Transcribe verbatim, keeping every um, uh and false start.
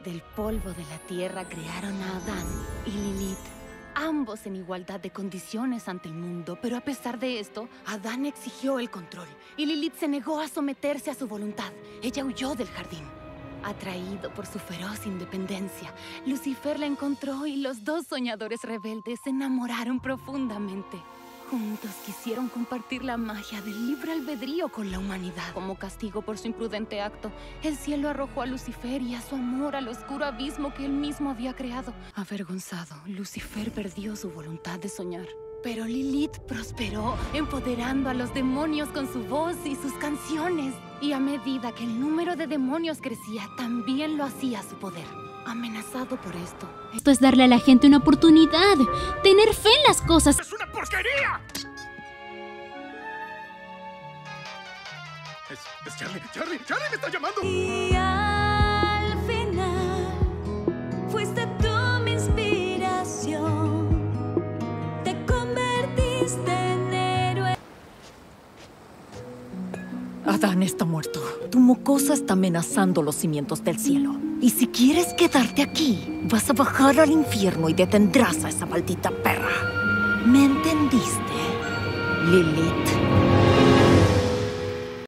Del polvo de la tierra crearon a Adán y Lilith, ambos en igualdad de condiciones ante el mundo, pero a pesar de esto, Adán exigió el control y Lilith se negó a someterse a su voluntad. Ella huyó del jardín. Atraído por su feroz independencia, Lucifer la encontró y los dos soñadores rebeldes se enamoraron profundamente. Juntos quisieron compartir la magia del libre albedrío con la humanidad. Como castigo por su imprudente acto, el cielo arrojó a Lucifer y a su amor al oscuro abismo que él mismo había creado. Avergonzado, Lucifer perdió su voluntad de soñar. Pero Lilith prosperó, empoderando a los demonios con su voz y sus canciones. Y a medida que el número de demonios crecía, también lo hacía su poder. Amenazado por esto. Esto es darle a la gente una oportunidad, tener fe en las cosas. ¡Es una porquería! Es, es Charlie, Charlie, Charlie me está llamando. Y al final fuiste tú mi inspiración. Te convertiste en héroe. Adán está muerto. Tu mocosa está amenazando los cimientos del cielo. Y si quieres quedarte aquí, vas a bajar al infierno y detendrás a esa maldita perra. ¿Me entendiste, Lilith?